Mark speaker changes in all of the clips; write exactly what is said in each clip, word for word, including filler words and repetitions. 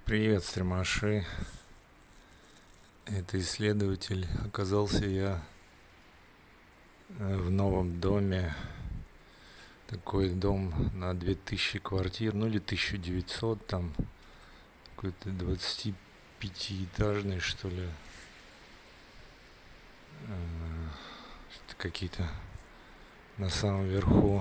Speaker 1: Привет, стримаши. Это исследователь. Оказался я э, в новом доме. Такой дом на две тысячи квартир, ну или тысяча девятьсот, там какой-то двадцатипятиэтажный, что ли. Э, что-то какие-то на самом верху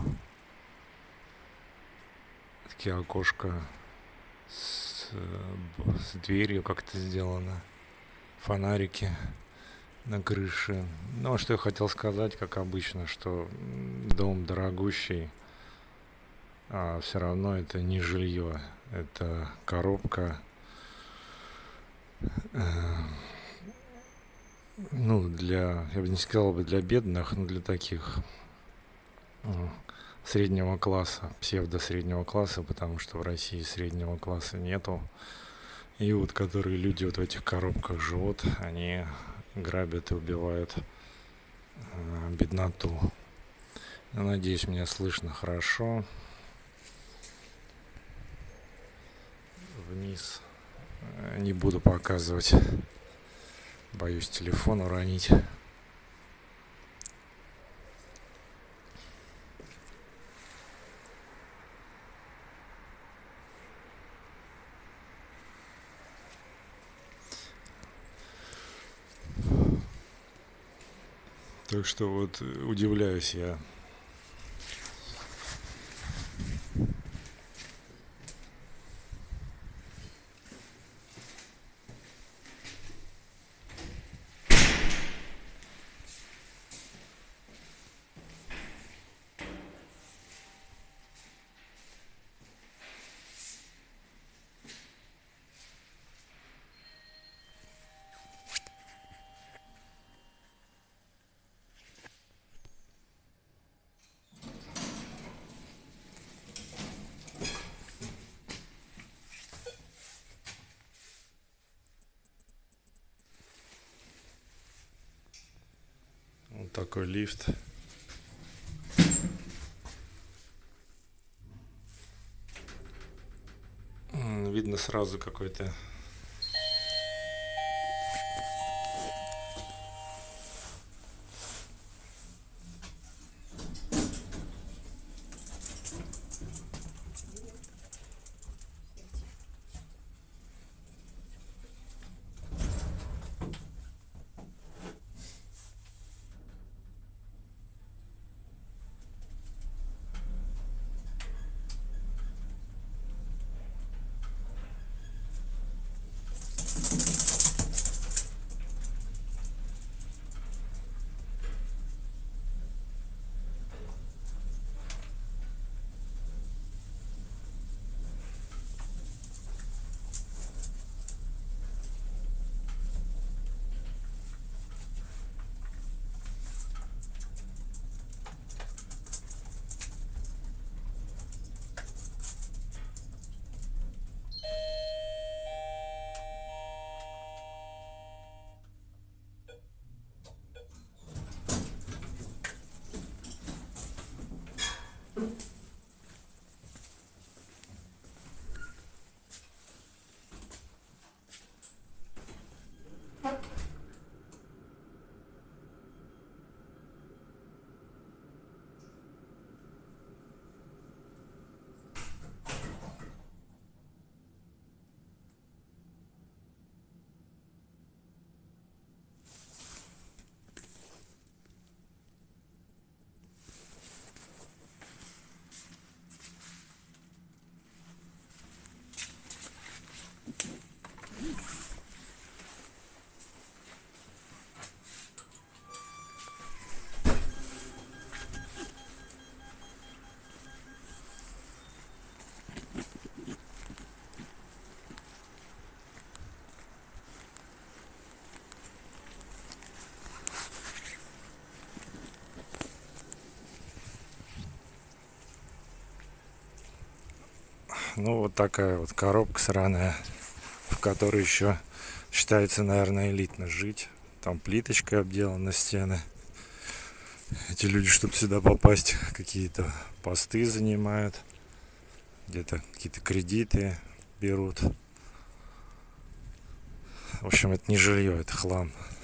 Speaker 1: такие окошка с, э, б- с дверью как-то сделано. Фонарики на крыше. Ну, а что я хотел сказать, как обычно, что м, дом дорогущий, а все равно это не жилье, это коробка, э, ну, для, я бы не сказал бы для бедных, но для таких э, среднего класса, псевдо-среднего класса, потому что в России среднего класса нету. И вот которые люди вот в этих коробках живут, они грабят и убивают э, бедноту. Я надеюсь, меня слышно хорошо. Вниз э, не буду показывать. Боюсь телефон уронить. Так что вот э, удивляюсь я. Вот такой лифт. М, Видно сразу какой-то ну вот такая вот коробка сраная, в которой еще считается, наверное, элитно жить. Там плиточкой обделаны стены. Эти люди, чтобы сюда попасть, какие-то посты занимают, где-то какие-то кредиты берут. В общем, это не жилье, это хлам.